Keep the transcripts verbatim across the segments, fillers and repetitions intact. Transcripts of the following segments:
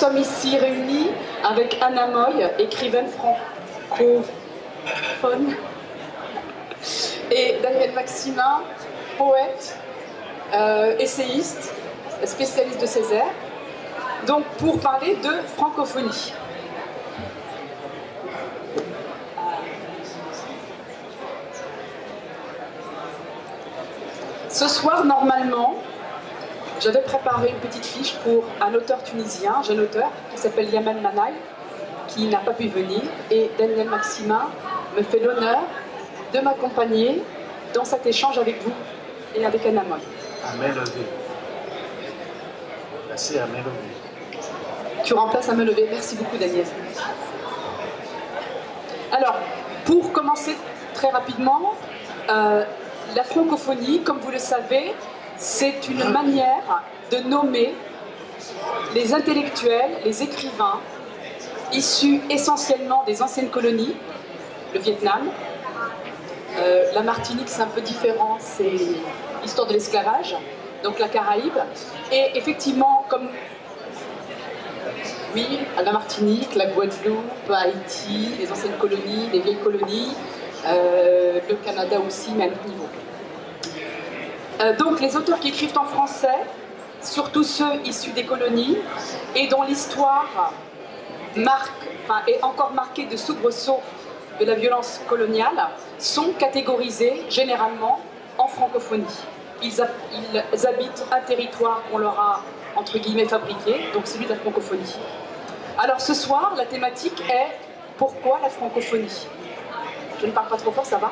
sommes ici réunis avec Anna Moy, écrivaine francophone, et Daniel Maximin, poète, euh, essayiste, spécialiste de Césaire, donc pour parler de francophonie. Ce soir, normalement, j'avais préparé une petite fiche pour un auteur tunisien, un jeune auteur, qui s'appelle Yaman Manaï, qui n'a pas pu venir, et Daniel Maximin me fait l'honneur de m'accompagner dans cet échange avec vous et avec Anna Moy. À main levée. Merci, à main levée. Tu remplaces à main levée. Merci beaucoup, Daniel. Alors, pour commencer très rapidement, euh, la francophonie, comme vous le savez, c'est une manière de nommer les intellectuels, les écrivains, issus essentiellement des anciennes colonies, le Vietnam, euh, la Martinique c'est un peu différent, c'est l'histoire de l'esclavage, donc la Caraïbe, et effectivement comme, oui, la Martinique, la Guadeloupe, Haïti, les anciennes colonies, les vieilles colonies, euh, le Canada aussi, mais à notre niveau. Euh, donc les auteurs qui écrivent en français, surtout ceux issus des colonies, et dont l'histoire marque, enfin, est encore marquée de soubresauts de la violence coloniale, sont catégorisés généralement en francophonie. Ils, hab ils habitent un territoire qu'on leur a, entre guillemets, fabriqué, donc celui de la francophonie. Alors ce soir, la thématique est « Pourquoi la francophonie ?» Je ne parle pas trop fort, ça va ?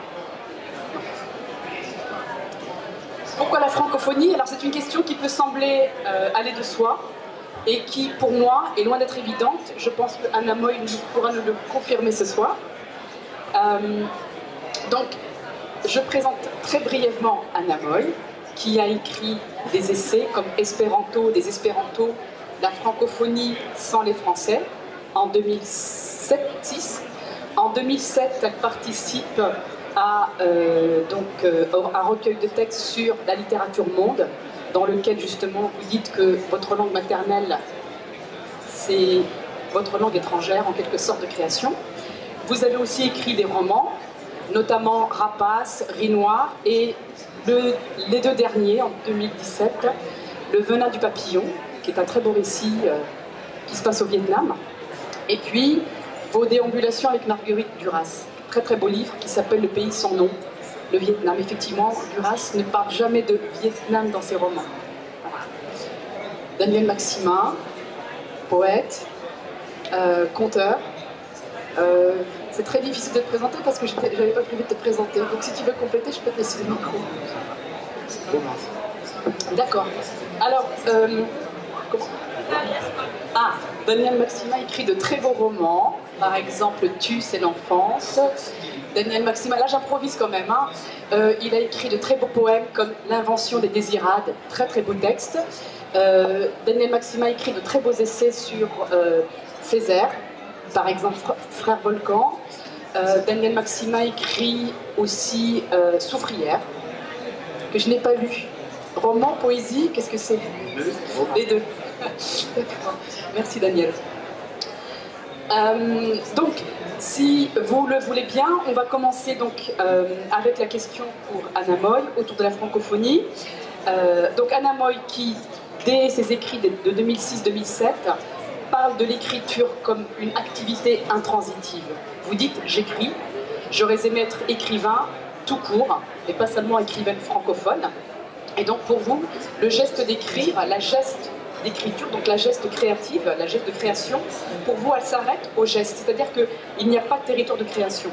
Pourquoi la francophonie? Alors c'est une question qui peut sembler euh, aller de soi et qui, pour moi, est loin d'être évidente. Je pense que Anna Moy pourra nous le confirmer ce soir. Euh, donc, je présente très brièvement Anna Moy, qui a écrit des essais comme Espéranto, des Espéranto, la francophonie sans les Français, en deux mille sept deux mille six. En deux mille sept, elle participe à euh, donc, euh, un recueil de textes sur la littérature monde, dans lequel justement vous dites que votre langue maternelle, c'est votre langue étrangère en quelque sorte de création. Vous avez aussi écrit des romans, notamment Rapace, Riz Noir, et le, les deux derniers, en deux mille dix-sept, Le Venin du Papillon, qui est un très beau récit euh, qui se passe au Vietnam, et puis vos déambulations avec Marguerite Duras. Très très beau livre qui s'appelle Le pays sans nom, le Vietnam. Effectivement, Duras ne parle jamais de Vietnam dans ses romans. Voilà. Daniel Maximin, poète, euh, conteur. Euh, c'est très difficile de te présenter parce que je n'avais pas prévu de te présenter. Donc si tu veux compléter, je peux te laisser le micro. D'accord. Alors, euh, comment... Ah, Daniel Maximin écrit de très beaux romans. Par exemple, Tu, c'est l'enfance. Daniel Maximin, là j'improvise quand même, hein. euh, il a écrit de très beaux poèmes comme L'invention des désirades, très très beau texte. Euh, Daniel Maximin écrit de très beaux essais sur euh, Césaire, par exemple Frère Volcan. Euh, Daniel Maximin écrit aussi euh, Soufrière, que je n'ai pas lu. Roman, poésie, qu'est-ce que c'est? Les deux. D'accord. Merci Daniel. Euh, donc, si vous le voulez bien, on va commencer donc euh, avec la question pour Anna Moy autour de la francophonie. Euh, donc Anna Moy qui, dès ses écrits de, de deux mille six deux mille sept, parle de l'écriture comme une activité intransitive. Vous dites « j'écris », j'aurais aimé être écrivain tout court, et pas seulement écrivaine francophone. Et donc pour vous, le geste d'écrire, la geste d'écriture, donc la geste créative, la geste de création, pour vous, elle s'arrête au geste, c'est-à-dire qu'il n'y a pas de territoire de création.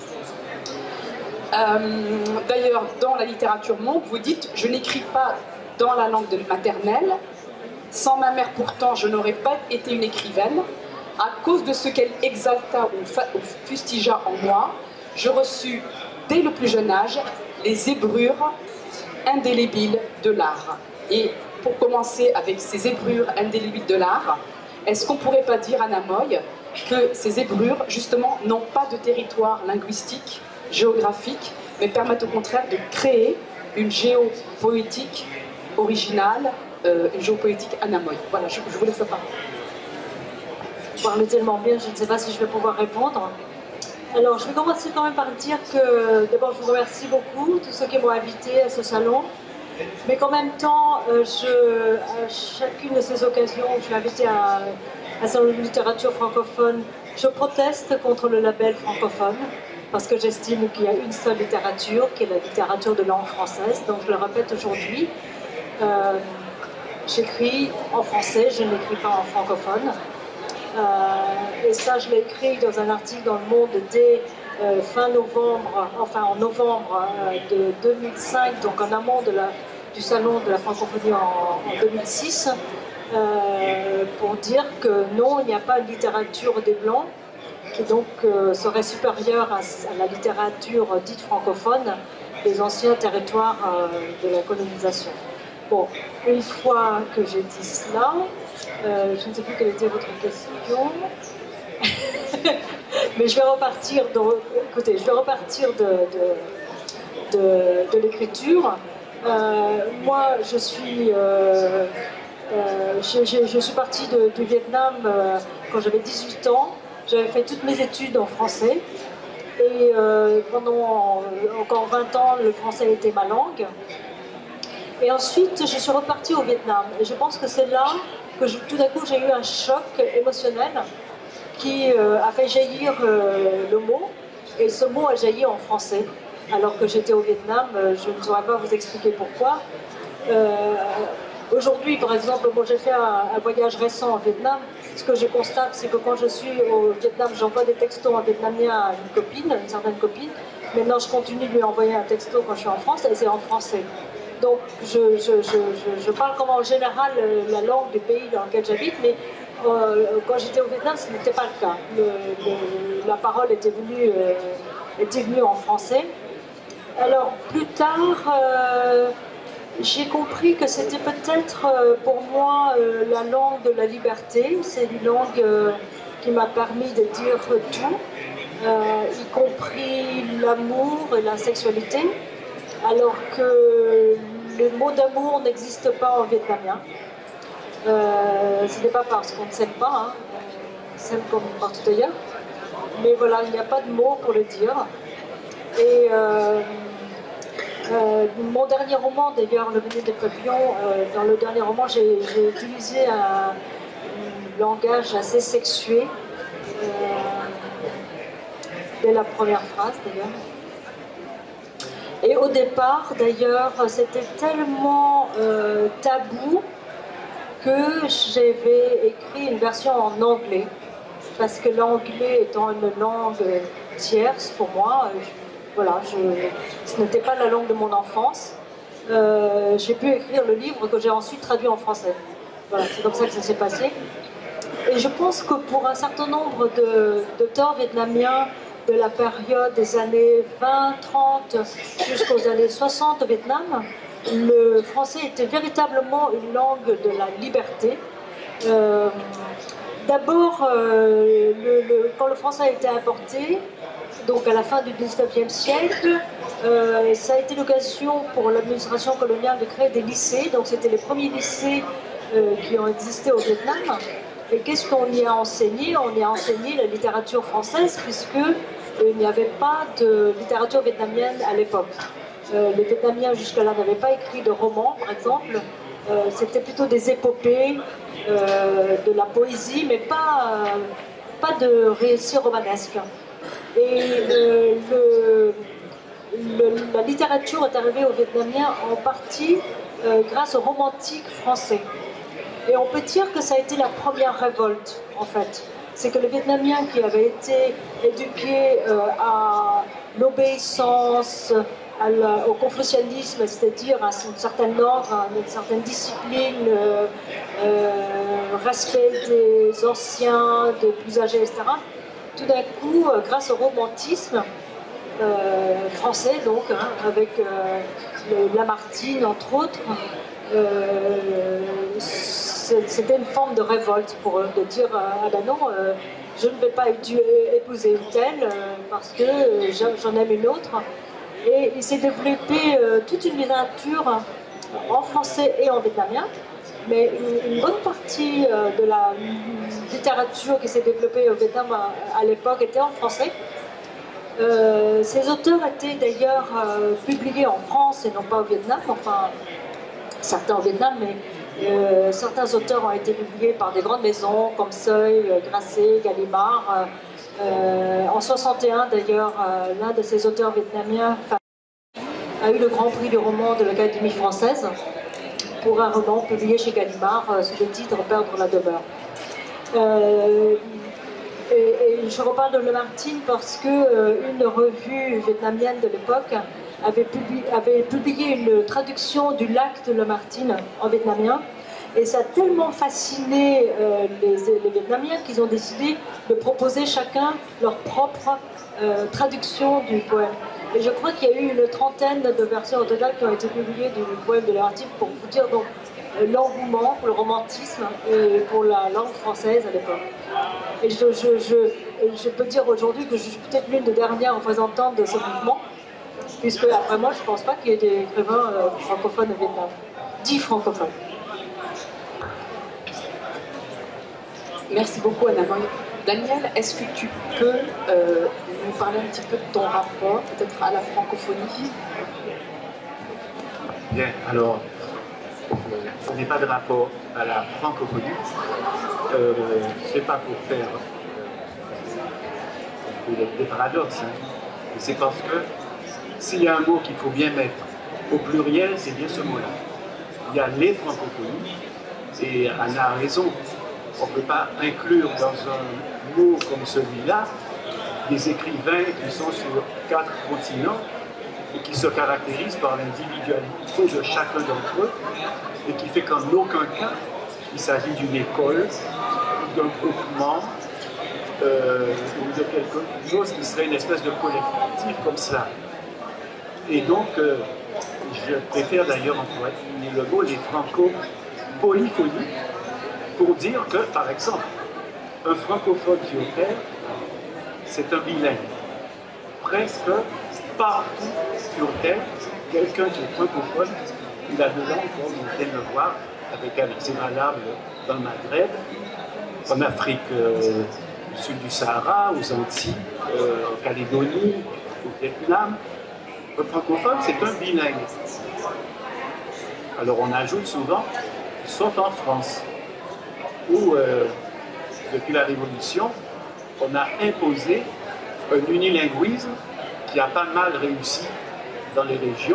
Euh, D'ailleurs, dans la littérature monde, vous dites « je n'écris pas dans la langue de maternelle, sans ma mère pourtant je n'aurais pas été une écrivaine, à cause de ce qu'elle exalta ou fustigea en moi, je reçus dès le plus jeune âge les ébrures indélébiles de l'art. » Et pour commencer avec ces ébrures indélébiles de l'art, est-ce qu'on ne pourrait pas dire, Anna Moy, que ces ébrures, justement, n'ont pas de territoire linguistique, géographique, mais permettent au contraire de créer une géopoétique originale, euh, une géopoétique Anna Moy. Voilà, je, je vous laisse la parole. parlez tellement bien, je ne sais pas si je vais pouvoir répondre. Alors, je vais commencer quand même par dire que, d'abord, je vous remercie beaucoup, tous ceux qui m'ont invité à ce salon, mais qu'en même temps, euh, je, à chacune de ces occasions où je suis invitée à un salon de littérature francophone, je proteste contre le label francophone, parce que j'estime qu'il y a une seule littérature, qui est la littérature de langue française, donc je le répète aujourd'hui. Euh, J'écris en français, je n'écris pas en francophone. Euh, et ça, je l'ai écrit dans un article dans Le Monde dès euh, fin novembre, enfin en novembre euh, de deux mille cinq, donc en amont de la, du salon de la francophonie en, en deux mille six, euh, pour dire que non, il n'y a pas une littérature des Blancs, qui donc euh, serait supérieure à, à la littérature dite francophone des anciens territoires euh, de la colonisation. Bon, une fois que j'ai dit cela, euh, je ne sais plus quelle était votre question, mais je vais repartir, de, écoutez, je vais repartir de, de, de, de l'écriture. Euh, moi, je suis, euh, euh, je, je, je suis partie de, du Vietnam euh, quand j'avais dix-huit ans. J'avais fait toutes mes études en français et euh, pendant encore vingt ans, le français était ma langue. Et ensuite, je suis repartie au Vietnam. Et je pense que c'est là que je, tout d'un coup, j'ai eu un choc émotionnel qui euh, a fait jaillir euh, le mot. Et ce mot a jailli en français. Alors que j'étais au Vietnam, euh, je ne saurais pas vous expliquer pourquoi. Euh, Aujourd'hui, par exemple, moi j'ai fait un, un voyage récent au Vietnam. Ce que je constate, c'est que quand je suis au Vietnam, j'envoie des textos en vietnamien à une copine, une certaine copine. Maintenant, je continue de lui envoyer un texto quand je suis en France, et c'est en français. Donc, je, je, je, je, je parle comme en général la langue du pays dans lequel j'habite, mais euh, quand j'étais au Vietnam, ce n'était pas le cas. Le, le, la parole était venue, euh, était venue en français. Alors, plus tard, euh, j'ai compris que c'était peut-être euh, pour moi euh, la langue de la liberté. C'est une langue euh, qui m'a permis de dire tout, euh, y compris l'amour et la sexualité, alors que le mot d'amour n'existe pas en vietnamien. Euh, ce n'est pas parce qu'on ne s'aime pas, hein. On s'aime comme partout ailleurs, mais voilà, il n'y a pas de mot pour le dire. Et euh, euh, mon dernier roman, d'ailleurs, Le Venir des Papillons, euh, dans le dernier roman, j'ai utilisé un, un langage assez sexué, euh, dès la première phrase, d'ailleurs. Et au départ, d'ailleurs, c'était tellement euh, tabou que j'avais écrit une version en anglais, parce que l'anglais étant une langue tierce pour moi, je, voilà, je, ce n'était pas la langue de mon enfance. Euh, j'ai pu écrire le livre que j'ai ensuite traduit en français. Voilà, c'est comme ça que ça s'est passé. Et je pense que pour un certain nombre d'auteurs vietnamiens, de la période des années vingt, trente jusqu'aux années soixante au Vietnam, le français était véritablement une langue de la liberté. Euh, D'abord, euh, le, le, quand le français a été importé, donc à la fin du dix-neuvième siècle, euh, ça a été l'occasion pour l'administration coloniale de créer des lycées. Donc c'était les premiers lycées euh, qui ont existé au Vietnam. Et qu'est-ce qu'on y a enseigné? On y a enseigné la littérature française, puisque euh, il n'y avait pas de littérature vietnamienne à l'époque. Euh, les Vietnamiens jusque-là n'avaient pas écrit de romans, par exemple. Euh, C'était plutôt des épopées, euh, de la poésie, mais pas, euh, pas de récits romanesques. Et euh, le, le, la littérature est arrivée aux Vietnamiens en partie euh, grâce aux romantiques français. Et on peut dire que ça a été la première révolte, en fait. C'est que les Vietnamiens qui avaient été éduqués euh, à l'obéissance, au confucianisme, c'est-à-dire à un certain ordre, à une certaine discipline, euh, euh, respect des anciens, des plus âgés, et cetera. Tout d'un coup, euh, grâce au romantisme euh, français, donc, hein, avec euh, le, Lamartine, entre autres, euh, c'était une forme de révolte pour eux, de dire ah ben non, euh, je ne vais pas épouser une telle euh, parce que j'en aime une autre. Et il s'est développé euh, toute une littérature en français et en vietnamien. mais une, une bonne partie euh, de la littérature qui s'est développée au Vietnam à, à l'époque était en français. Euh, ces auteurs étaient d'ailleurs euh, publiés en France et non pas au Vietnam, enfin certains au Vietnam, mais euh, certains auteurs ont été publiés par des grandes maisons comme Seuil, euh, Grasset, Gallimard. Euh, euh, en soixante et un d'ailleurs, euh, l'un de ces auteurs vietnamiens a eu le grand prix du roman de l'Académie française pour un roman publié chez Gallimard euh, sous le titre Perdre la demeure. Euh, Et, et je reparle de Lamartine parce qu'une euh, revue vietnamienne de l'époque avait, publi avait publié une traduction du Lac de Lamartine en vietnamien. Et ça a tellement fasciné euh, les, les Vietnamiens qu'ils ont décidé de proposer chacun leur propre euh, traduction du poème. Et je crois qu'il y a eu une trentaine de versions au total qui ont été publiées du poème de Lamartine pour vous dire donc l'engouement pour le romantisme et pour la langue française à l'époque. Et je, je, je, je peux dire aujourd'hui que je suis peut-être l'une des dernières représentantes de ce mouvement, puisque après moi, je ne pense pas qu'il y ait des écrivains euh, francophones au Vietnam, dits francophones. Merci beaucoup, Anna-Moy. Daniel, est-ce que tu peux euh, nous parler un petit peu de ton rapport, peut-être à la francophonie? Bien, alors, je n'ai pas de rapport à la francophonie. Euh, ce n'est pas pour faire euh, des paradoxes, hein. C'est parce que s'il y a un mot qu'il faut bien mettre au pluriel, c'est bien ce mot-là. Il y a les francophonies, et Anna a raison. On ne peut pas inclure dans un mot comme celui-là des écrivains qui sont sur quatre continents et qui se caractérisent par l'individualité de chacun d'entre eux, et qui fait qu'en aucun cas il s'agit d'une école, d'un groupement, euh, ou de quelque chose qui serait une espèce de collectif comme ça. Et donc, euh, je préfère d'ailleurs employer le mot les franco-polyphonies pour dire que, par exemple, un francophone sur Terre, c'est un bilingue. Presque partout sur Terre, quelqu'un qui est francophone, il a deux langues, comme on vient de le voir, avec un c'est valable dans le Maghreb, en Afrique euh, du sud du Sahara, aux Antilles, euh, en Calédonie, au Vietnam. Le francophone, c'est un bilingue. Alors on ajoute souvent, sauf en France, où euh, depuis la Révolution, on a imposé un unilinguisme qui a pas mal réussi dans les régions.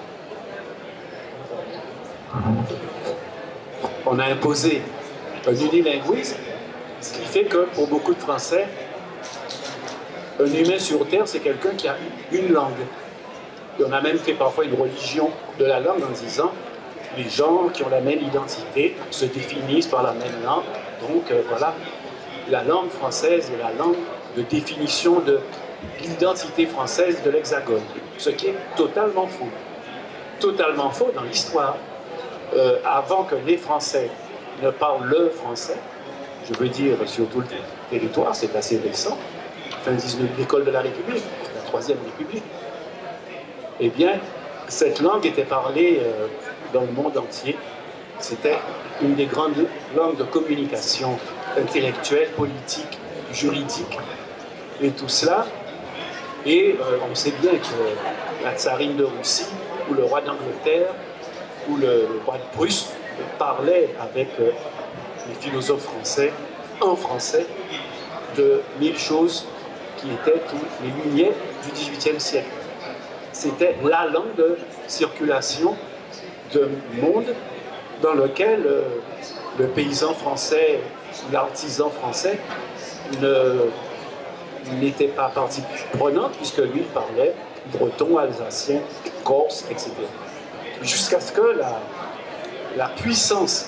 On a imposé un unilinguisme, ce qui fait que pour beaucoup de Français, un humain sur Terre, c'est quelqu'un qui a une langue. Et on a même fait parfois une religion de la langue en disant les gens qui ont la même identité se définissent par la même langue. Donc euh, voilà, la langue française est la langue de définition de l'identité française de l'Hexagone. Ce qui est totalement faux. Totalement faux dans l'histoire. Euh, avant que les Français ne parlent le français, je veux dire sur tout le territoire, c'est assez récent, fin dix-neuvième, l'école de la République, la troisième République, eh bien, cette langue était parlée euh, dans le monde entier. C'était une des grandes langues de communication intellectuelle, politique, juridique, et tout cela. Et euh, on sait bien que la tsarine de Russie, ou le roi d'Angleterre, où le, le roi de Prusse parlait avec euh, les philosophes français, en français, de mille choses qui étaient tous les lumières du dix-huitième siècle. C'était la langue de circulation de monde dans lequel euh, le paysan français, l'artisan français n'était pas partie prenante, puisque lui parlait breton, alsacien, corse, et cetera. Jusqu'à ce que la, la puissance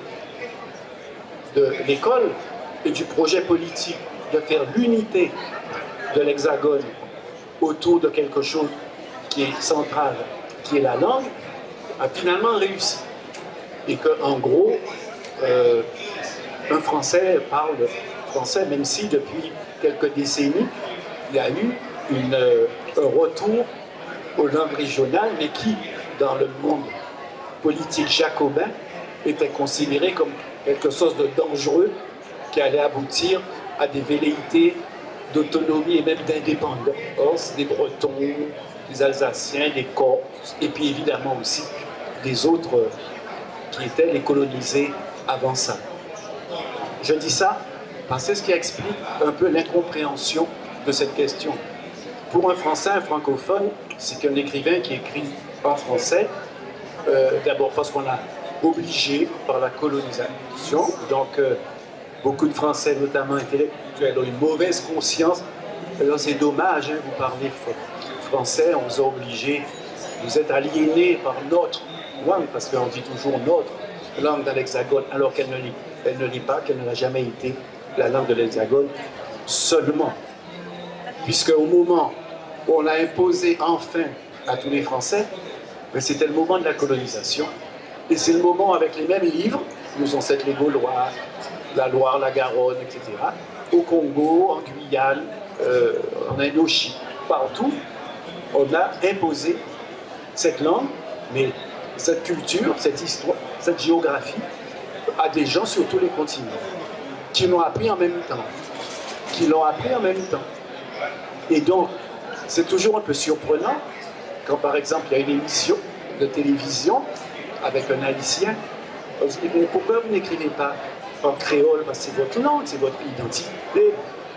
de l'école et du projet politique de faire l'unité de l'Hexagone autour de quelque chose qui est central, qui est la langue, a finalement réussi. Et qu'en gros, euh, un Français parle français, même si depuis quelques décennies, il y a eu une, euh, un retour aux langues régionales, mais qui, dans le monde politique jacobin, était considéré comme quelque chose de dangereux qui allait aboutir à des velléités d'autonomie et même d'indépendance des Bretons, des Alsaciens, des Corses, et puis évidemment aussi des autres qui étaient les colonisés avant ça. Je dis ça parce que c'est ce qui explique un peu l'incompréhension de cette question. Pour un Français, un francophone, c'est qu'un écrivain qui écrit en français, euh, d'abord parce qu'on l'a obligé par la colonisation, donc euh, beaucoup de Français, notamment intellectuels, ont une mauvaise conscience. Alors c'est dommage, hein, vous parlez français, on vous a obligé, vous êtes aliénés par notre langue, parce qu'on dit toujours notre langue dans l'Hexagone, alors qu'elle ne l'est pas, qu'elle ne l'a jamais été la langue de l'Hexagone seulement. Puisque au moment où on a imposé enfin à tous les Français, c'était le moment de la colonisation, et c'est le moment avec les mêmes livres, nos ancêtres les Gaulois, la Loire, la Garonne, et cetera, au Congo, en Guyane, euh, en Indochine, partout, on a imposé cette langue, mais cette culture, cette histoire, cette géographie, à des gens sur tous les continents, qui l'ont appris en même temps, qui l'ont appris en même temps. Et donc, c'est toujours un peu surprenant, quand par exemple, il y a une émission de télévision avec un Haïtien, on se dit, mais pourquoi vous n'écrivez pas en créole, parce que c'est votre langue, c'est votre identité,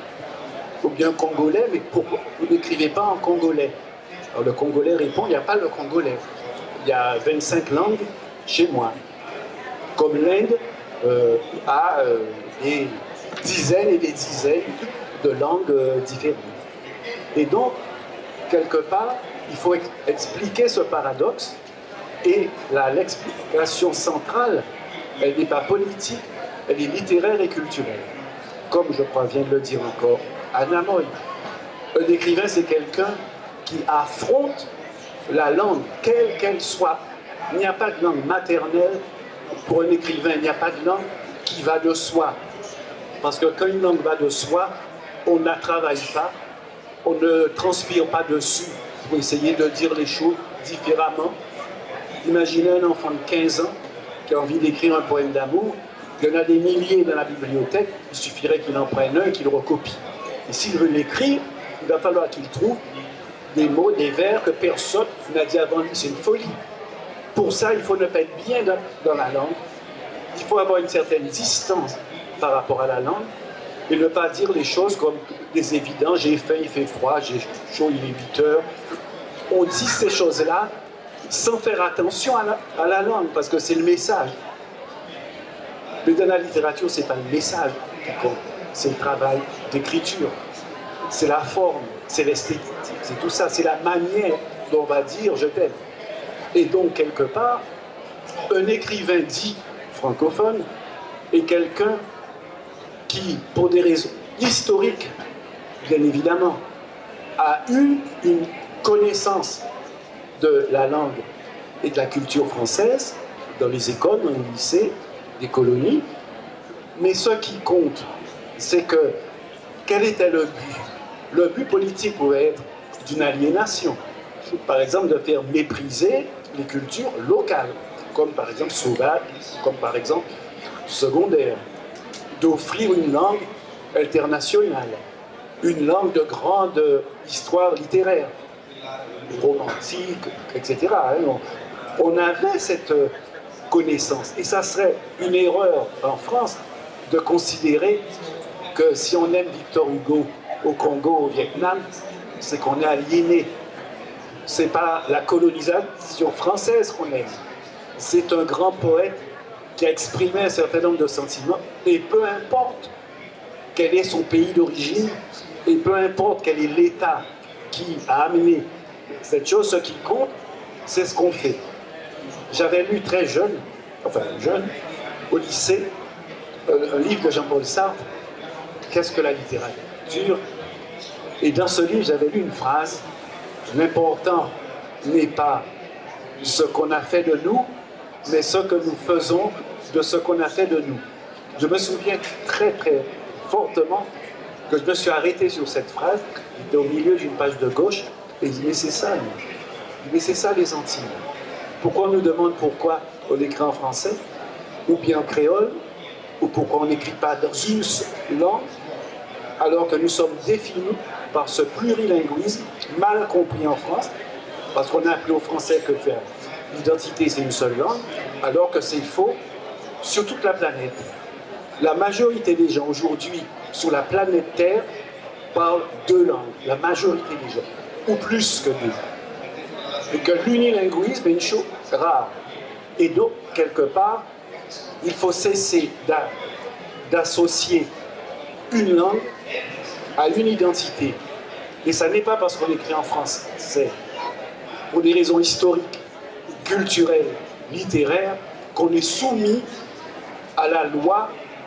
ou bien congolais, mais pourquoi vous n'écrivez pas en congolais? Alors le Congolais répond, il n'y a pas le Congolais. Il y a vingt-cinq langues chez moi. Comme l'Inde euh, a euh, des dizaines et des dizaines de langues euh, différentes. Et donc, quelque part, il faut ex expliquer ce paradoxe, et l'explication centrale, elle n'est pas politique, elle est littéraire et culturelle. Comme je crois vient de le dire encore Anna Moy. Un écrivain, c'est quelqu'un qui affronte la langue, quelle qu'elle soit. Il n'y a pas de langue maternelle pour un écrivain, il n'y a pas de langue qui va de soi. Parce que quand une langue va de soi, on ne la travaille pas, on ne transpire pas dessus pour essayer de dire les choses différemment. Imaginez un enfant de quinze ans qui a envie d'écrire un poème d'amour, il y en a des milliers dans la bibliothèque, il suffirait qu'il en prenne un et qu'il le recopie. Et s'il veut l'écrire, il va falloir qu'il trouve des mots, des vers que personne n'a dit avant lui. C'est une folie. Pour ça, il faut ne pas être bien dans, dans la langue. Il faut avoir une certaine distance par rapport à la langue et ne pas dire les choses comme des évidences. J'ai faim, il fait froid, j'ai chaud, il est huit heures. On dit ces choses-là sans faire attention à la, à la langue, parce que c'est le message. Mais dans la littérature, ce n'est pas le message qui compte, c'est le travail d'écriture. C'est la forme, c'est l'esthétique, c'est tout ça, c'est la manière dont on va dire « je t'aime ». Et donc, quelque part, un écrivain dit francophone est quelqu'un qui, pour des raisons historiques, bien évidemment, a eu une connaissance de la langue et de la culture française dans les écoles, dans les lycées, des colonies. Mais ce qui compte, c'est que quel était le but? Le but politique pouvait être d'une aliénation. Par exemple, de faire mépriser les cultures locales, comme par exemple sauvage, comme par exemple secondaire. D'offrir une langue internationale, une langue de grande histoire littéraire, romantique, et cetera. On avait cette connaissance. Et ça serait une erreur en France de considérer que si on aime Victor Hugo au Congo, au Vietnam, c'est qu'on est aliéné. Ce n'est pas la colonisation française qu'on aime. C'est un grand poète qui a exprimé un certain nombre de sentiments, et peu importe quel est son pays d'origine, et peu importe quel est l'État qui a amené cette chose, ce qui compte, c'est ce qu'on fait. J'avais lu très jeune, enfin jeune, au lycée, un livre de Jean-Paul Sartre, « Qu'est-ce que la littérature ?» Et dans ce livre, j'avais lu une phrase, « L'important n'est pas ce qu'on a fait de nous, mais ce que nous faisons de ce qu'on a fait de nous. » Je me souviens très très fortement que je me suis arrêté sur cette phrase, j'étais au milieu d'une page de gauche, et je dis, mais c'est ça, mais c'est ça les Antilles. Pourquoi on nous demande pourquoi on écrit en français? ou bien créole, ou pourquoi on n'écrit pas dans une seule langue, alors que nous sommes définis par ce plurilinguisme mal compris en France, parce qu'on a appris au français que faire l'identité c'est une seule langue, alors que c'est faux sur toute la planète. La majorité des gens aujourd'hui sur la planète Terre parlent deux langues, la majorité des gens, ou plus que deux. Et que l'unilinguisme est une chose rare. Et donc, quelque part, il faut cesser d'associer une langue à une identité. Et ça n'est pas parce qu'on écrit en France, c'est pour des raisons historiques, culturelles, littéraires, qu'on est soumis à la loi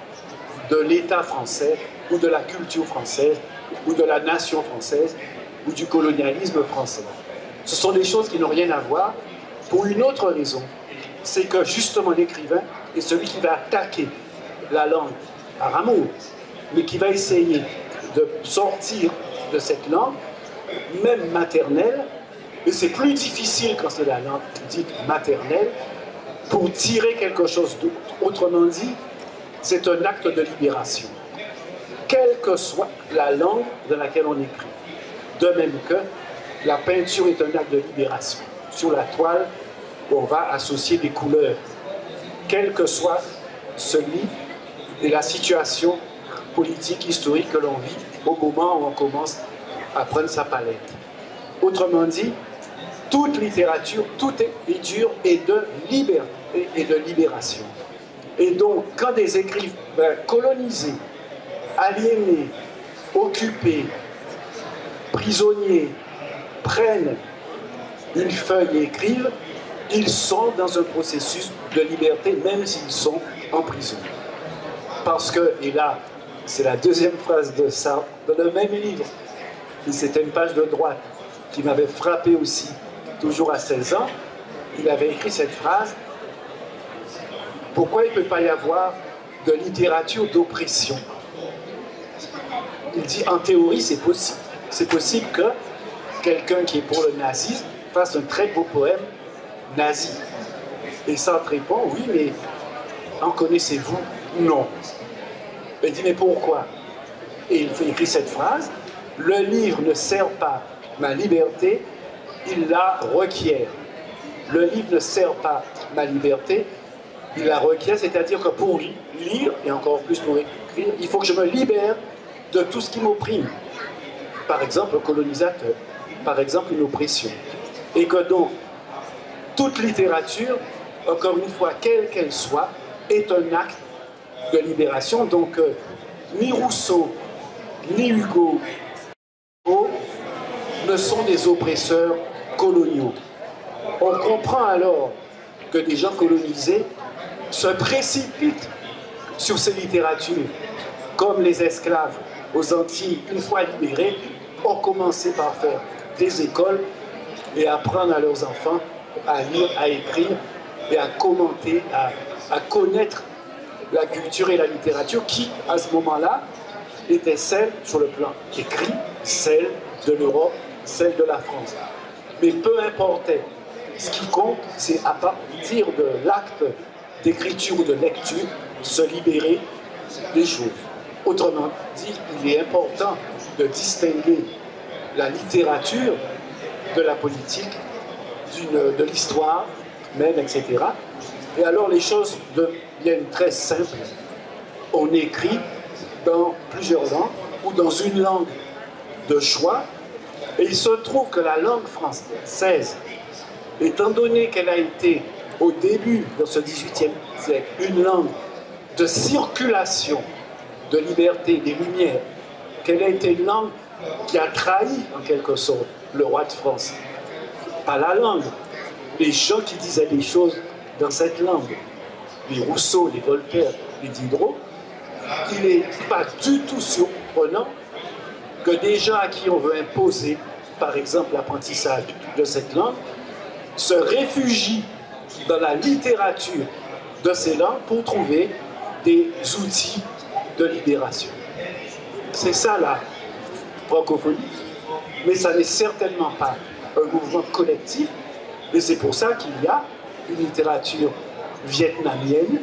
de l'État français, ou de la culture française, ou de la nation française, ou du colonialisme français. Ce sont des choses qui n'ont rien à voir, pour une autre raison, c'est que justement l'écrivain est celui qui va attaquer la langue par amour, mais qui va essayer de sortir de cette langue, même maternelle, et c'est plus difficile quand c'est la langue dite maternelle, pour tirer quelque chose d'autre. Autrement dit, c'est un acte de libération, quelle que soit la langue dans laquelle on écrit. De même que la peinture est un acte de libération. Sur la toile, on va associer des couleurs, quel que soit celui et la situation politique, historique que l'on vit au moment où on commence à prendre sa palette. Autrement dit, toute littérature, toute écriture est de liberté et de libération. Et donc, quand des écrivains colonisés, aliénés, occupés, prisonniers, prennent une feuille et écrivent, ils sont dans un processus de liberté, même s'ils sont en prison. Parce que, et là, c'est la deuxième phrase de ça, dans le même livre, et c'était une page de droite qui m'avait frappé aussi, toujours à seize ans, il avait écrit cette phrase: pourquoi il ne peut pas y avoir de littérature d'oppression? Il dit, en théorie, c'est possible. C'est possible que quelqu'un qui est pour le nazisme fasse un très beau poème nazi. Et Sartre répond, oui, mais en connaissez-vous? Non. Il dit, mais pourquoi? Et il fait écrire cette phrase: le livre ne sert pas ma liberté, il la requiert. Le livre ne sert pas ma liberté, il la requiert, c'est-à-dire que pour lire, et encore plus pour écrire, il faut que je me libère de tout ce qui m'opprime. Par exemple, un colonisateur, par exemple, une oppression. Et que donc, toute littérature, encore une fois, quelle qu'elle soit, est un acte de libération. Donc, euh, ni Rousseau, ni Hugo ne sont des oppresseurs coloniaux. On comprend alors que des gens colonisés se précipitent sur ces littératures, comme les esclaves aux Antilles, une fois libérés, ont commencé par faire des écoles et apprendre à leurs enfants à lire, à écrire et à commenter, à, à connaître la culture et la littérature qui, à ce moment-là, était celle, sur le plan écrit, celle de l'Europe, celle de la France. Mais peu importait. Ce qui compte, c'est à partir de l'acte d'écriture ou de lecture, se libérer des choses. Autrement dit, il est important de distinguer la littérature de la politique, de l'histoire même, et cetera. Et alors les choses deviennent très simples. On écrit dans plusieurs langues ou dans une langue de choix. Et il se trouve que la langue française, étant donné qu'elle a été au début, dans ce dix-huitième siècle, une langue de circulation, de liberté, des Lumières, qu'elle a été une langue qui a trahi, en quelque sorte, le roi de France. Pas la langue, les gens qui disaient des choses dans cette langue, les Rousseau, les Voltaire, les Diderot, il n'est pas du tout surprenant que des gens à qui on veut imposer, par exemple, l'apprentissage de cette langue, se réfugient dans la littérature de ces langues pour trouver des outils de libération. C'est ça la francophonie, mais ça n'est certainement pas un mouvement collectif, et c'est pour ça qu'il y a une littérature vietnamienne,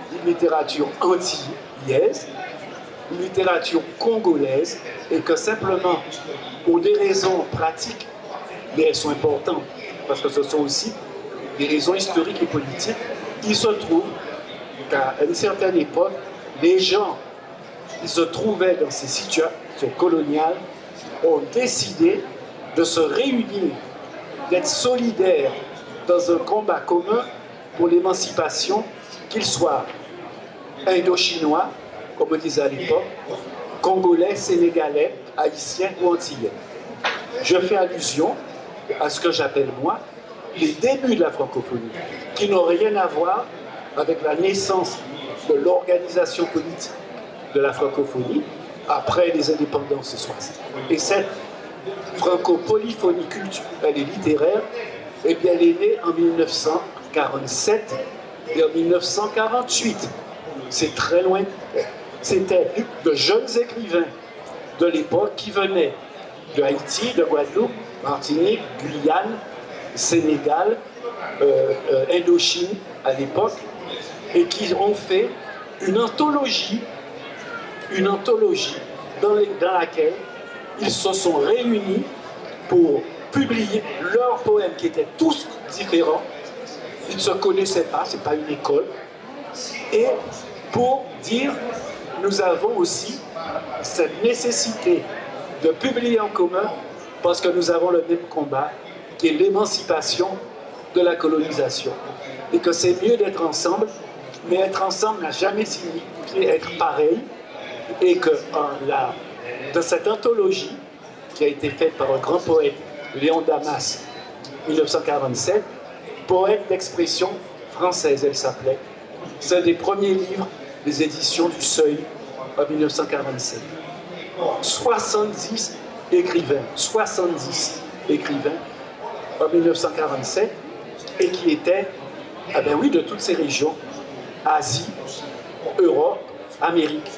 une littérature antillaise, une littérature congolaise, et que simplement, pour des raisons pratiques, mais elles sont importantes, parce que ce sont aussi des raisons historiques et politiques, il se trouve qu'à une certaine époque, les gens qui se trouvaient dans ces situations coloniales ont décidé de se réunir, d'être solidaires dans un combat commun pour l'émancipation, qu'il soit indo-chinois, comme on disait à l'époque, congolais, sénégalais, haïtiens ou antillais. Je fais allusion à ce que j'appelle moi les débuts de la francophonie, qui n'ont rien à voir avec la naissance de l'organisation politique de la francophonie après les indépendances soixante. Et cette franco-polyphonie culturelle et littéraire, eh bien, elle est née en mille neuf cent quarante-sept et en mille neuf cent quarante-huit. C'est très loin. C'était de jeunes écrivains de l'époque qui venaient de Haïti, de Guadeloupe, Martinique, Guyane, Sénégal, euh, euh, Indochine à l'époque, et qui ont fait une anthologie, une anthologie dans, les, dans laquelle ils se sont réunis pour publier leurs poèmes qui étaient tous différents. Ils ne se connaissaient pas, ce n'est pas une école. Et pour dire, nous avons aussi cette nécessité de publier en commun parce que nous avons le même combat, qui est l'émancipation de la colonisation. Et que c'est mieux d'être ensemble, mais être ensemble n'a jamais signifié être pareil. Et que en la, dans cette anthologie qui a été faite par un grand poète, Léon Damas, mille neuf cent quarante-sept, poète d'expression française, elle s'appelait. C'est un des premiers livres des éditions du Seuil en mille neuf cent quarante-sept. soixante-dix écrivains, soixante-dix écrivains en mille neuf cent quarante-sept, et qui étaient, ah ben oui, de toutes ces régions, Asie, Europe, Amérique.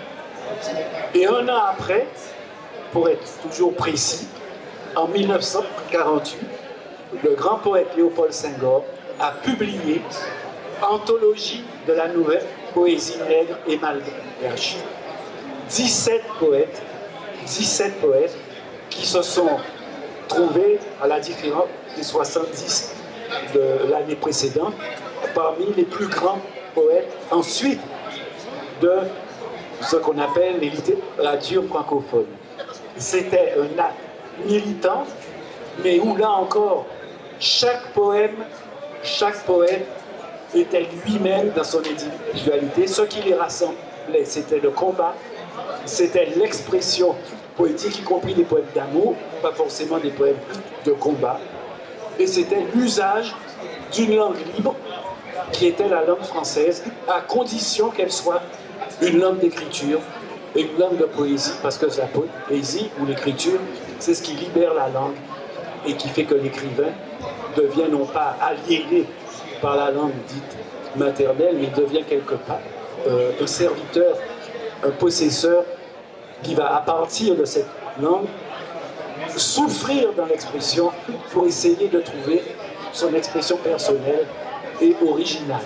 Et un an après, pour être toujours précis, en mille neuf cent quarante-huit, le grand poète Léopold Senghor a publié Anthologie de la nouvelle poésie nègre et malgache. dix-sept poètes, dix-sept poètes qui se sont trouvés, à la différence des soixante-dix de l'année précédente, parmi les plus grands poètes ensuite de ce qu'on appelle les littératures francophones. C'était un acte militant, mais où là encore, chaque poème, chaque poète était lui-même dans son individualité. Ce qui les rassemblait, c'était le combat, c'était l'expression poétique, y compris des poèmes d'amour, pas forcément des poèmes de combat. Et c'était l'usage d'une langue libre, qui était la langue française, à condition qu'elle soit une langue d'écriture et une langue de poésie, parce que la poésie ou l'écriture, c'est ce qui libère la langue et qui fait que l'écrivain devient non pas aliéné par la langue dite maternelle, mais devient quelque part euh, un serviteur, un possesseur qui va, à partir de cette langue, souffrir dans l'expression pour essayer de trouver son expression personnelle et originale.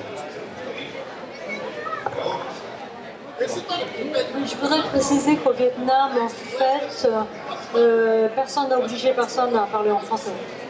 Je voudrais préciser qu'au Vietnam, en fait, euh, personne n'a obligé personne à parler en français.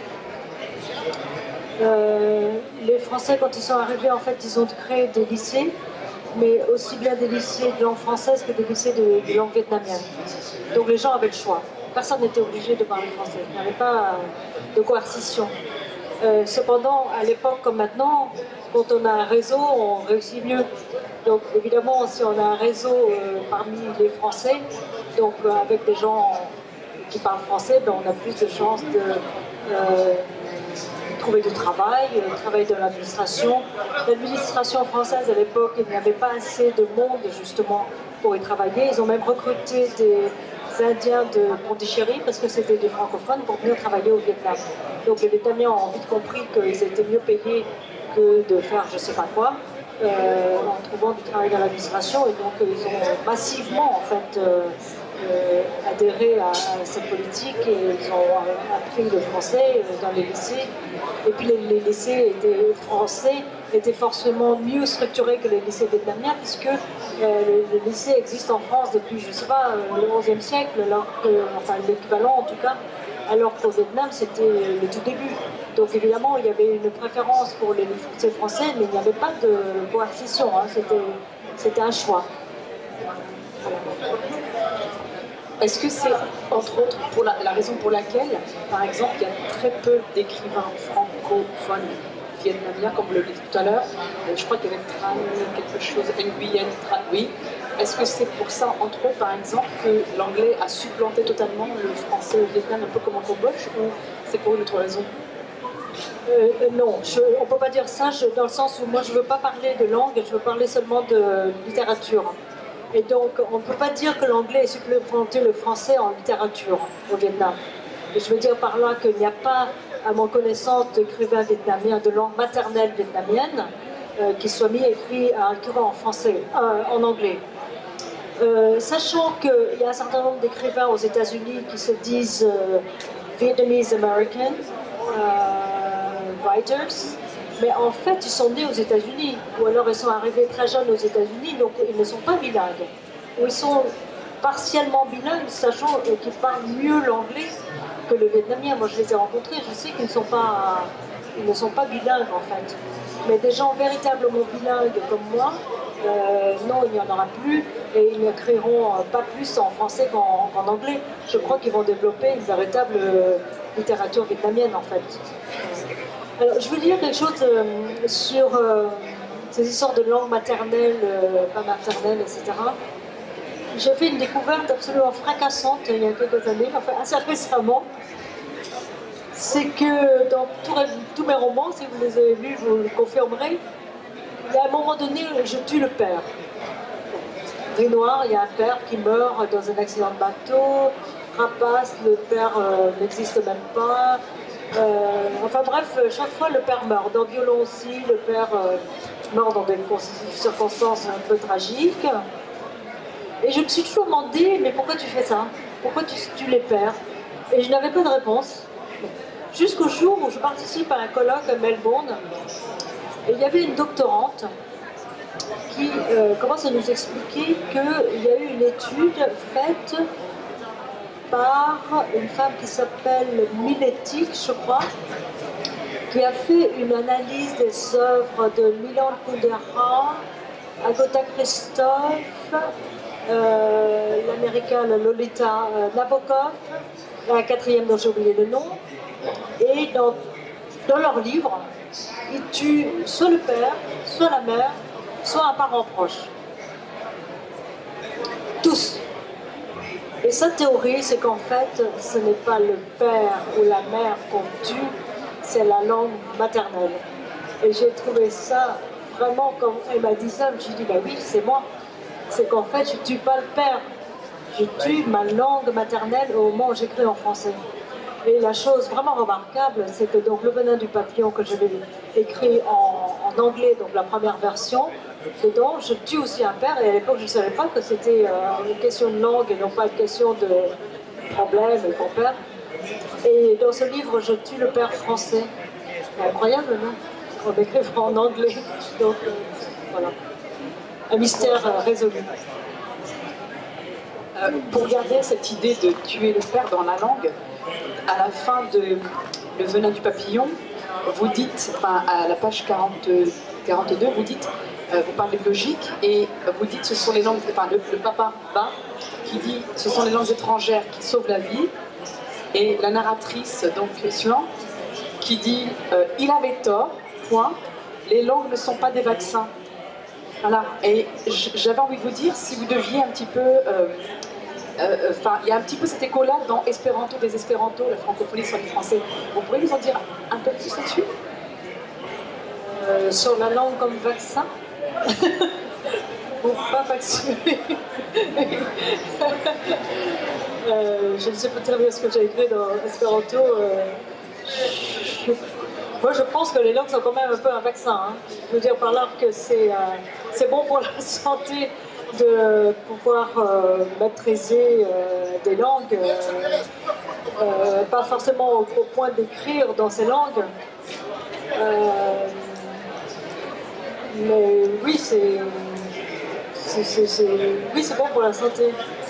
Euh, les Français, quand ils sont arrivés, en fait, ils ont créé des lycées, mais aussi bien des lycées de langue française que des lycées de, de langue vietnamienne. Donc les gens avaient le choix. Personne n'était obligé de parler français. Il n'y avait pas de coercition. Euh, cependant, à l'époque comme maintenant, quand on a un réseau, on réussit mieux. Donc évidemment, si on a un réseau euh, parmi les Français, donc euh, avec des gens qui parlent français, ben, on a plus de chances de euh, trouver du travail, euh, travail de l'administration. L'administration française à l'époque, il n'y avait pas assez de monde justement pour y travailler. Ils ont même recruté des Indiens de Pondichéry, parce que c'était des francophones, pour venir travailler au Vietnam. Donc les Vietnamiens ont vite compris qu'ils étaient mieux payés que de faire je ne sais pas quoi, euh, en trouvant du travail dans l'administration, et donc ils ont massivement en fait euh, euh, adhéré à, à cette politique et ils ont appris le français dans les lycées. Et puis les, les lycées étaient français étaient forcément mieux structurés que les lycées vietnamiens puisque euh, le, le lycée existe en France depuis, je ne sais pas, le onzième siècle, alors que, enfin l'équivalent en tout cas, alors qu'au Vietnam c'était le tout début. Donc évidemment il y avait une préférence pour les lycées français, mais il n'y avait pas de coercition, hein, c'était un choix. Voilà. Est-ce que c'est, entre autres, pour la, la raison pour laquelle, par exemple, il y a très peu d'écrivains francophones vietnamiens, comme vous le dites tout à l'heure, je crois qu'il y avait Tran, quelque chose, Nguyen, Tran, oui. Est-ce que c'est pour ça, entre autres, par exemple, que l'anglais a supplanté totalement le français au Vietnam, un peu comme en Cambodge, ou c'est pour une autre raison? Euh, non, je, on ne peut pas dire ça je, dans le sens où moi je ne veux pas parler de langue, je veux parler seulement de littérature. Et donc on ne peut pas dire que l'anglais ait supplanté le français en littérature au Vietnam. Et je veux dire par là qu'il n'y a pas, à mon connaissance, d'écrivains vietnamiens de langue maternelle vietnamienne euh, qui soit mis écrit à écrire en français, euh, en anglais. Euh, sachant qu'il y a un certain nombre d'écrivains aux États-Unis qui se disent euh, Vietnamese American euh, writers, mais en fait ils sont nés aux États-Unis, ou alors ils sont arrivés très jeunes aux États-Unis, donc ils ne sont pas bilingues, ou ils sont partiellement bilingues, sachant euh, qu'ils parlent mieux l'anglais que le vietnamien. Moi je les ai rencontrés, je sais qu'ils ne sont pas, ils ne sont pas bilingues en fait, mais des gens véritablement bilingues comme moi, euh, non, il n'y en aura plus, et ils n'écriront pas plus en français qu'en qu'en anglais. Je crois qu'ils vont développer une véritable euh, littérature vietnamienne en fait. Alors, je veux dire quelque chose euh, sur euh, ces histoires de langue maternelle, euh, pas maternelle, et cetera. J'ai fait une découverte absolument fracassante il y a quelques années, enfin assez récemment. C'est que dans tous mes romans, si vous les avez lus, vous le confirmerez, il y a un moment donné, je tue le père. Renoir, il y a un père qui meurt dans un accident de bateau. Rapace, le père euh, n'existe même pas. Euh, enfin bref, chaque fois le père meurt. Dans Violon aussi, le père euh, meurt dans des circonstances un peu tragiques. Et je me suis toujours demandé, mais pourquoi tu fais ça? Pourquoi tu tues les pères? Et je n'avais pas de réponse. Jusqu'au jour où je participe à un colloque à Melbourne, et il y avait une doctorante qui euh, commence à nous expliquer qu'il y a eu une étude faite par une femme qui s'appelle Miletic, je crois, qui a fait une analyse des œuvres de Milan Kundera, Agatha Christophe, euh, l'américain Lolita euh, Nabokov, la quatrième dont j'ai oublié le nom, et dans, dans leur livre, ils tuent soit le père, soit la mère, soit un parent proche. Tous. Et sa théorie, c'est qu'en fait, ce n'est pas le père ou la mère qu'on tue, c'est la langue maternelle. Et j'ai trouvé ça vraiment, quand elle m'a dit ça, je me suis dit, bah oui, c'est moi. C'est qu'en fait, je ne tue pas le père, je tue ma langue maternelle au moment où j'écris en français. Et la chose vraiment remarquable, c'est que donc, Le Venin du Papillon, que j'avais écrit en, en anglais, donc la première version, dedans, je tue aussi un père, et à l'époque, je ne savais pas que c'était euh, une question de langue et non pas une question de problème et mon père. Et dans ce livre, je tue le père français. C'est incroyable, non? On écrit en anglais. Donc, euh, voilà. Un mystère euh, résolu. Euh, pour garder cette idée de tuer le père dans la langue, à la fin de Le Venin du Papillon, vous dites, enfin à la page quarante, quarante-deux, vous dites, euh, vous parlez de logique et vous dites ce sont les langues, enfin le, le papa bas qui dit ce sont les langues étrangères qui sauvent la vie, et la narratrice donc suivante qui dit euh, il avait tort, point, les langues ne sont pas des vaccins. Voilà, et j'avais envie de vous dire si vous deviez un petit peu euh, Enfin, euh, il y a un petit peu cet écho-là dans Espéranto des Espéranto, la francophonie sur les Français. Vous pourriez nous en dire un peu plus là-dessus? euh, Sur la langue comme vaccin? Ou pas vacciner? euh, Je ne sais pas très bien ce que j'ai écrit dans Espéranto. Euh, je... Moi, je pense que les langues sont quand même un peu un vaccin. Hein. Je veux dire par là que c'est euh, bon pour la santé de pouvoir euh, maîtriser euh, des langues, euh, euh, pas forcément au, au point d'écrire dans ces langues. Euh, mais oui, c'est oui, c'est bon pour la santé.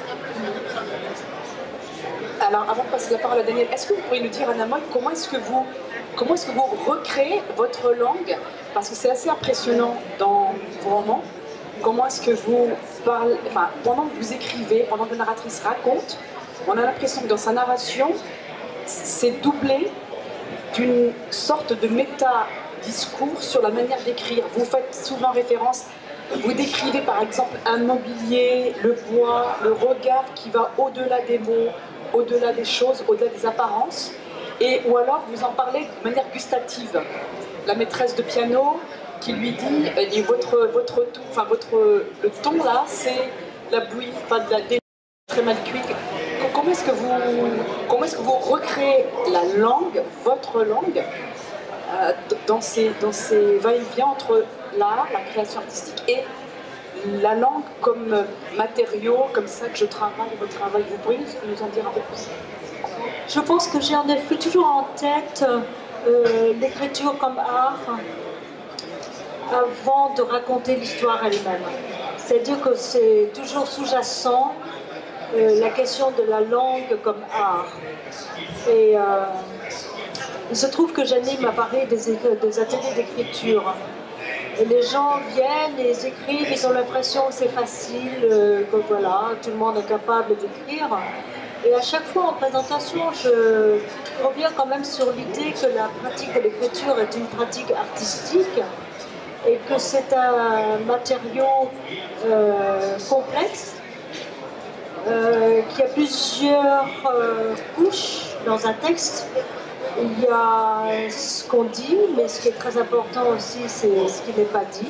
Alors, avant de passer la parole à Daniel, est-ce que vous pourriez nous dire, Anna Moy, comment est-ce que vous, comment est-ce que vous recréez votre langue? Parce que c'est assez impressionnant dans vos romans. Comment est-ce que vous parlez, enfin, pendant que vous écrivez, pendant que la narratrice raconte, on a l'impression que dans sa narration, c'est doublé d'une sorte de méta-discours sur la manière d'écrire. Vous faites souvent référence, vous décrivez par exemple un mobilier, le bois, le regard qui va au-delà des mots, au-delà des choses, au-delà des apparences, et, ou alors vous en parlez de manière gustative. La maîtresse de piano qui lui dit, et votre, votre, ton, enfin, votre, le ton là, c'est la bouillie, enfin de la dé très mal cuite. Comment est-ce que vous, comment est-ce que vous recréez la langue, votre langue, euh, dans ces, dans ces va-et-vient entre l'art, la création artistique et la langue comme matériau, comme ça que je travaille, votre travail. Vous pourriez nous en dire un peu plus? Je pense que j'ai en effet toujours en tête euh, l'écriture comme art avant de raconter l'histoire elle-même. C'est-à-dire que c'est toujours sous-jacent euh, la question de la langue comme art. Et euh, il se trouve que j'anime à Paris des, des ateliers d'écriture. Et les gens viennent et ils écrivent, ils ont l'impression que c'est facile, euh, que voilà, tout le monde est capable d'écrire. Et à chaque fois en présentation, je reviens quand même sur l'idée que la pratique de l'écriture est une pratique artistique et que c'est un matériau euh, complexe, euh, qui a plusieurs euh, couches dans un texte. Il y a ce qu'on dit, mais ce qui est très important aussi, c'est ce qui n'est pas dit.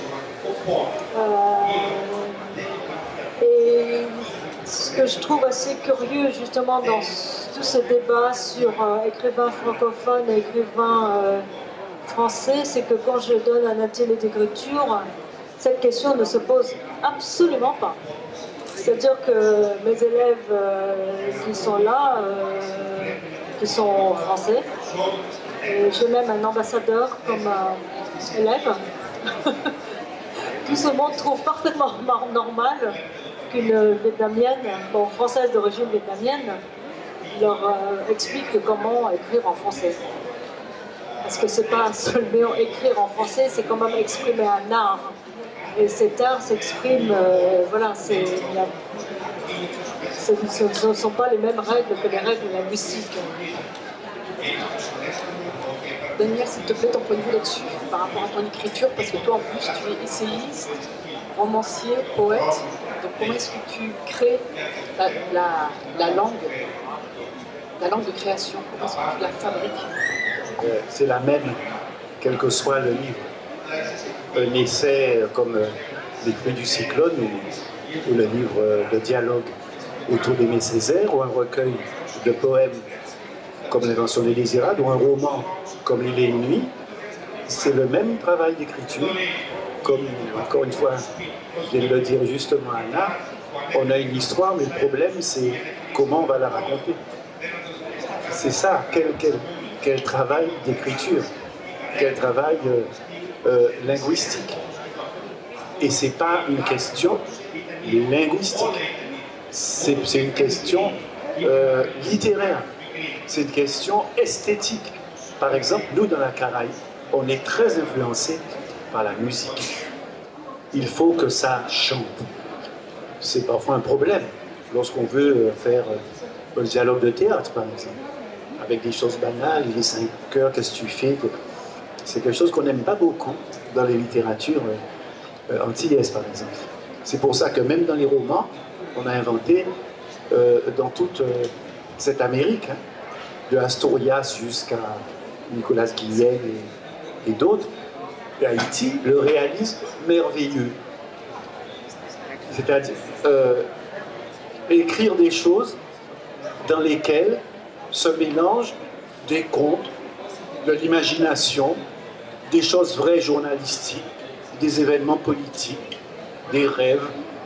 Euh, et ce que je trouve assez curieux, justement, dans tout ce débat sur euh, écrivain francophone et écrivain euh, français, c'est que quand je donne un atelier d'écriture, cette question ne se pose absolument pas. C'est-à-dire que mes élèves euh, qui sont là, euh, qui sont français, et j'ai même un ambassadeur comme euh, élève, tout ce monde trouve parfaitement normal qu'une vietnamienne, bon, française d'origine vietnamienne, leur euh, explique comment écrire en français. Parce que c'est pas seulement écrire en français, c'est quand même exprimer un art. Et cet art s'exprime, euh, voilà, c'est, ce ne sont pas les mêmes règles que les règles linguistiques. Daniel, s'il te plaît, ton point de vue là-dessus, par rapport à ton écriture, parce que toi en plus tu es essayiste, romancier, poète, donc comment est-ce que tu crées la, la, la langue, la langue de création, comment est-ce que tu la fabriques? euh, C'est la même, quel que soit le livre. Un essai comme euh, Les Fruits du Cyclone ou, ou le livre euh, de dialogue autour d'Aimé Césaire ou un recueil de poèmes comme L'Invention des Désirables ou un roman comme L'Île et une nuit, c'est le même travail d'écriture. Comme, encore une fois, je viens de le dire justement Anna, on a une histoire, mais le problème c'est comment on va la raconter. C'est ça, quel, quel, quel travail d'écriture, quel travail euh, euh, linguistique. Et c'est pas une question linguistique, c'est une question euh, littéraire, c'est une question esthétique. Par exemple, nous dans la Caraïbe, on est très influencé par la musique. Il faut que ça chante. C'est parfois un problème lorsqu'on veut faire un dialogue de théâtre, par exemple, avec des choses banales, les cinq heures, qu'est-ce que tu fais? C'est quelque chose qu'on n'aime pas beaucoup dans les littératures euh, antillaises, par exemple. C'est pour ça que même dans les romans, on a inventé euh, dans toute euh, cette Amérique, hein, de Asturias jusqu'à Nicolas Guillen et, et d'autres, Haïti, le réalisme merveilleux. C'est-à-dire euh, écrire des choses dans lesquelles se mélangent des contes, de l'imagination, des choses vraies journalistiques, des événements politiques, des rêves,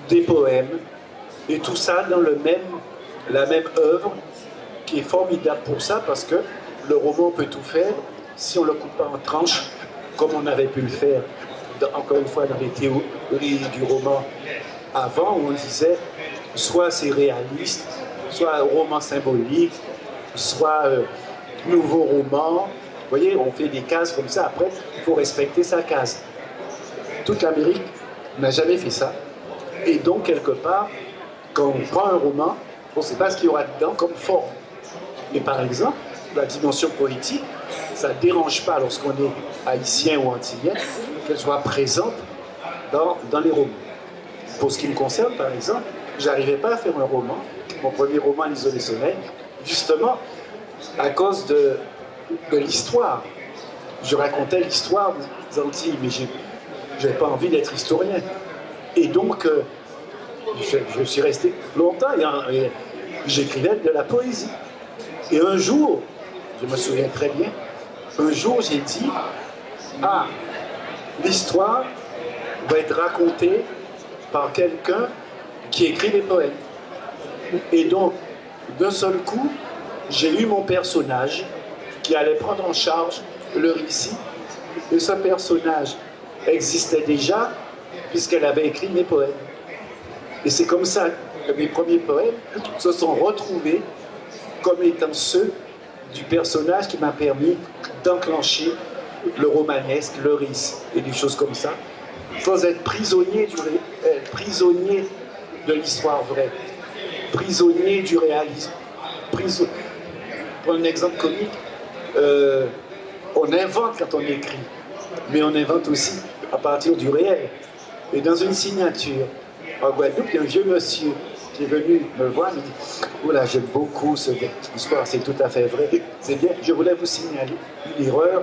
des poèmes, et tout ça dans le même, la même œuvre, qui est formidable pour ça, parce que le roman peut tout faire si on le coupe pas en tranches, comme on avait pu le faire, dans, encore une fois, dans les théories du roman avant, où on disait, soit c'est réaliste, soit un roman symbolique, soit euh, nouveau roman. Vous voyez, on fait des cases comme ça, après, il faut respecter sa case. Toute l'Amérique n'a jamais fait ça. Et donc, quelque part, quand on prend un roman, on ne sait pas ce qu'il y aura dedans comme forme. Mais par exemple, la dimension poétique, ça ne dérange pas lorsqu'on est haïtien ou antillais, qu'elle soit présente dans, dans les romans. Pour ce qui me concerne, par exemple, je n'arrivais pas à faire un roman, mon premier roman, L'Isolé Soleil, justement à cause de, de l'histoire. Je racontais l'histoire des Antilles, mais je n'avais pas envie d'être historien. Et donc, euh, je, je suis resté longtemps et, et j'écrivais de la poésie. Et un jour, je me souviens très bien, un jour j'ai dit, ah, l'histoire va être racontée par quelqu'un qui écrit des poèmes. Et donc, d'un seul coup, j'ai eu mon personnage qui allait prendre en charge le récit. Et ce personnage existait déjà puisqu'elle avait écrit mes poèmes. Et c'est comme ça que mes premiers poèmes se sont retrouvés comme étant ceux du personnage qui m'a permis d'enclencher le romanesque, le récit et des choses comme ça, sans être prisonnier, du ré... euh, prisonnier de l'histoire vraie, prisonnier du réalisme. Priso... Pour un exemple comique, euh, on invente quand on écrit, mais on invente aussi à partir du réel. Et dans une signature, en Guadeloupe, il y a un vieux monsieur qui est venu me voir, il me dit « Oh là, j'aime beaucoup cette histoire, c'est tout à fait vrai. C'est bien, je voulais vous signaler une erreur.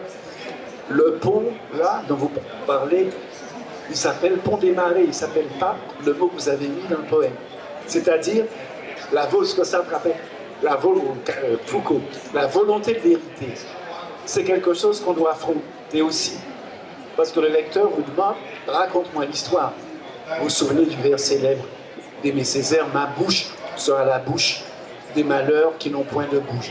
Le pont, là, dont vous parlez, il s'appelle Pont des Marais, il ne s'appelle pas le mot que vous avez mis dans le poème. C'est-à-dire, la, ce que ça me rappelle, la, euh, Foucault, la volonté de vérité. C'est quelque chose qu'on doit affronter aussi. Parce que le lecteur vous demande, raconte-moi l'histoire. Vous vous souvenez du vers célèbre d'Aimé Césaire, ma bouche sera la bouche des malheurs qui n'ont point de bouche.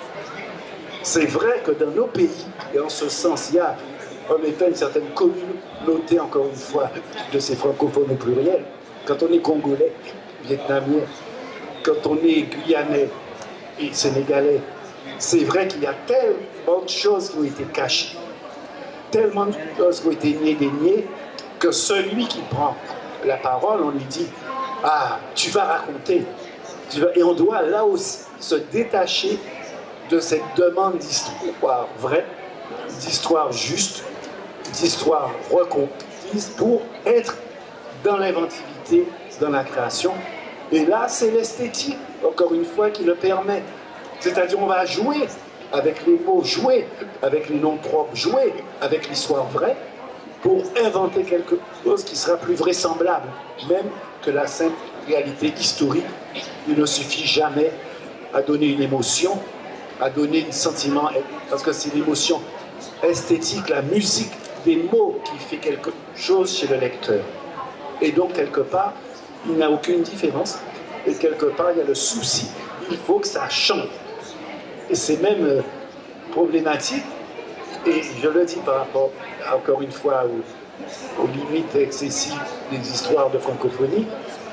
C'est vrai que dans nos pays, et en ce sens, il y a en effet une certaine communauté, encore une fois, de ces francophones au pluriel. Quand on est congolais, vietnamien, quand on est guyanais et sénégalais, c'est vrai qu'il y a tellement de choses qui ont été cachées, tellement de choses qui ont été niées, déniées, que celui qui prend la parole, on lui dit « Ah, tu vas raconter. Tu vas... » Et on doit là aussi se détacher de cette demande d'histoire vraie, d'histoire juste, d'histoire reconquise pour être dans l'inventivité, dans la création. Et là, c'est l'esthétique, encore une fois, qui le permet. C'est-à-dire, on va jouer avec les mots, jouer avec les noms propres, jouer avec l'histoire vraie pour inventer quelque chose qui sera plus vraisemblable, même que la simple réalité historique. Il ne suffit jamais à donner une émotion, à donner un sentiment, parce que c'est l'émotion esthétique, la musique des mots qui fait quelque chose chez le lecteur. Et donc, quelque part, il n'y a aucune différence. Et quelque part, il y a le souci. Il faut que ça chante. Et c'est même euh, problématique. Et je le dis par rapport, encore une fois, aux, aux limites excessives des histoires de francophonie.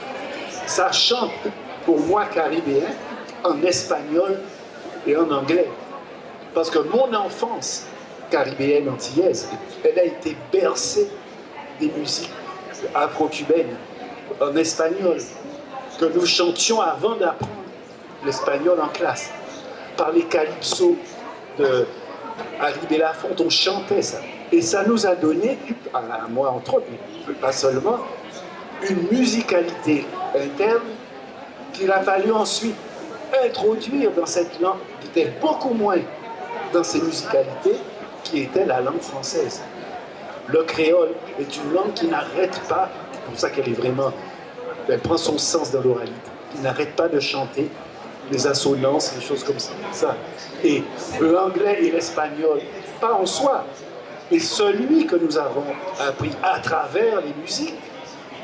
Ça chante, pour moi, caribéen, en espagnol et en anglais. Parce que mon enfance caribéenne antillaise, elle a été bercée des musiques afro-cubaines en espagnol, que nous chantions avant d'apprendre l'espagnol en classe. Par les calypsos de Harry Belafonte, on chantait ça. Et ça nous a donné, à moi entre autres, mais pas seulement, une musicalité interne qu'il a fallu ensuite introduire dans cette langue, qui était beaucoup moins dans ces musicalités, qui était la langue française. Le créole est une langue qui n'arrête pas, c'est pour ça qu'elle est vraiment, elle prend son sens dans l'oralité, qui n'arrête pas de chanter les assonances, les choses comme ça. Et l'anglais et l'espagnol, pas en soi, mais celui que nous avons appris à travers les musiques,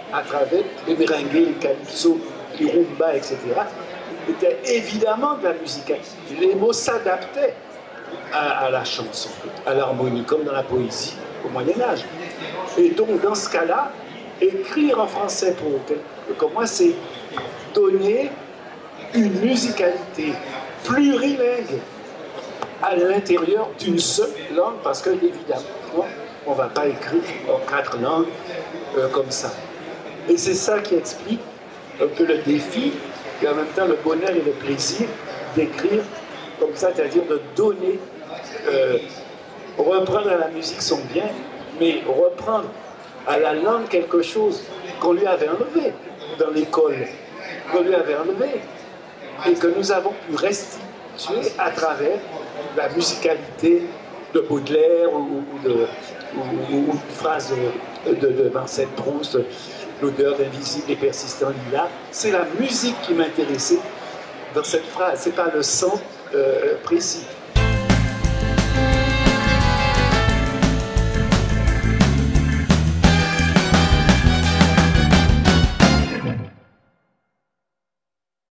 à travers les merengues, les calypso, les rumba, et cetera, était évidemment de la musique. Les mots s'adaptaient à, à la chanson, à l'harmonie, comme dans la poésie au Moyen-Âge. Et donc, dans ce cas-là, écrire en français pour, pour moi, c'est donner une musicalité plurilingue à l'intérieur d'une seule langue, parce que, évidemment, on ne va pas écrire en quatre langues euh, comme ça. Et c'est ça qui explique un peu le défi, et en même temps le bonheur et le plaisir d'écrire comme ça, c'est-à-dire de donner, euh, reprendre à la musique son bien, mais reprendre à la langue quelque chose qu'on lui avait enlevé dans l'école, qu'on lui avait enlevé, et que nous avons pu restituer à travers la musicalité de Baudelaire ou, ou de ou, ou une phrase de, de Marcel Proust, l'odeur d'invisible et persistant lilas. C'est la musique qui m'intéressait dans cette phrase, c'est pas le son euh, précis.